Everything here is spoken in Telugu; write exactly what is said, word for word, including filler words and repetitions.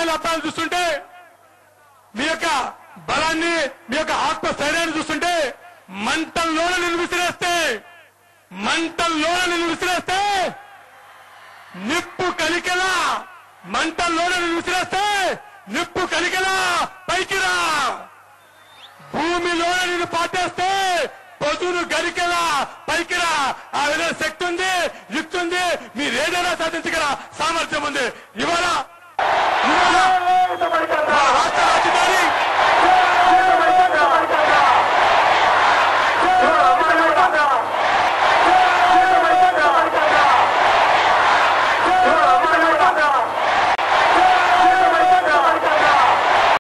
అమ్మాయిల అబ్బాయిలు చూస్తుంటే, మీ యొక్క బలాన్ని, మీ యొక్క ఆత్మస్థైర్యాన్ని చూస్తుంటే మంటల్లోనే నిన్ను విసిరేస్తే మంటల్లోనే నిన్ను విసిరేస్తే నిప్పు కలికెలా మంటల్లోనే నిన్ను విసిరేస్తే నిప్పు కలికెలా పైకి రా. భూమిలోనే నిన్ను పాటేస్తే పొదును గరికెలా పైకి రా. ఆ విధంగా శక్తి ఉంది, యుక్తి ఉంది, మీరేదైనా సాధించగల సామర్థ్యం ఉంది. ఇవాళ ఇవాళ